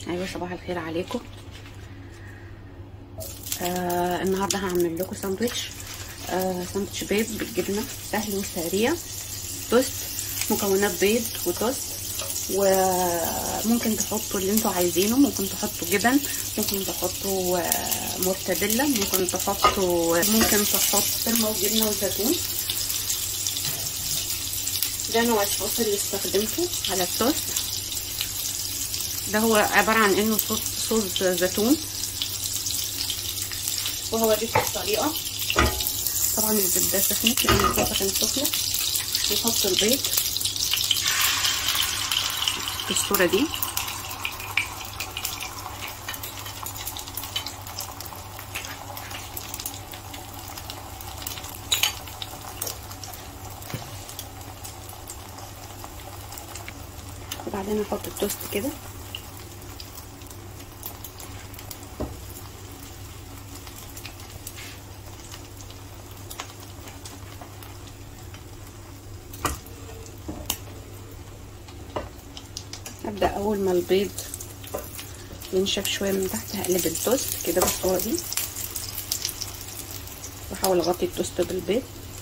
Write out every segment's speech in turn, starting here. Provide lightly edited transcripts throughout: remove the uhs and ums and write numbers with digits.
ايوه صباح الخير عليكم. النهارده هعمل لكم ساندوتش بيض بالجبنه، سهل وسريع. توست، مكونات بيض وتوست، وممكن تحطوا اللي انتوا عايزينه، ممكن تحطوا جبن، ممكن تحطوا مورتاديلا، ممكن تحط فرمه وجبنه وزيتون. ده نوع الصوص اللي استخدمته على التوست. ده هو عباره عن انه صوص زيتون، وهوريكم الطريقه. طبعا الزبده سخنت لان الزبده كانت سخنه. نحط البيض بالصوره دي، وبعدين احط التوست كده، ابدا اول ما البيض ينشف شويه من تحت هقلب التوست كده بالصوره دي، واحاول اغطي التوست بالبيض،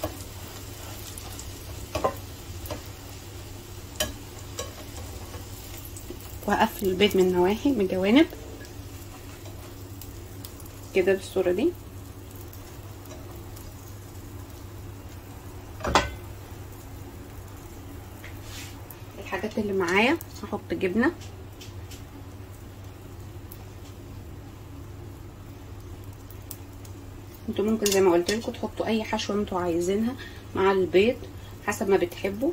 وهقفل البيض من النواحي من الجوانب كده بالصوره دي. الحاجات اللي معايا هحط جبنه، انتوا ممكن زي ما قلت لكم تحطوا اي حشوه انتوا عايزينها مع البيض حسب ما بتحبوا.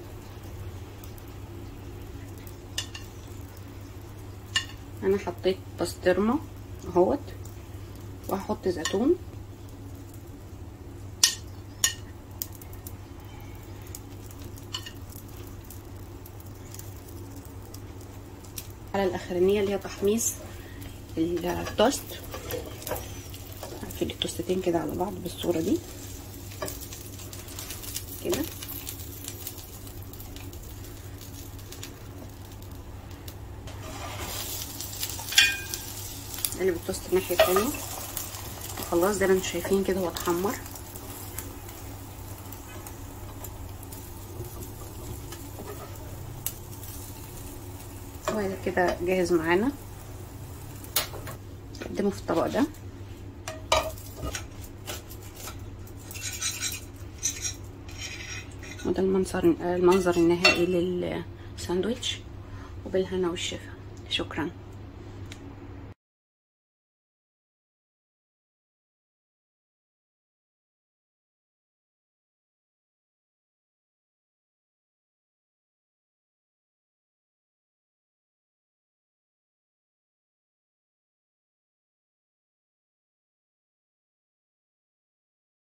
انا حطيت بسطرمه اهوت، وهحط زيتون، على الاخرانيه اللي هي تحميص التوست. هقفل التوستتين كده على بعض بالصوره دي كده. اقلب التوست الناحيه التانيه، وخلاص زي ما انتم شايفين كده هو اتحمر. وهذا كده جاهز معانا، نقدمه في الطبق ده. وده المنظر النهائي للساندوتش، وبالهنا والشفا. شكرا.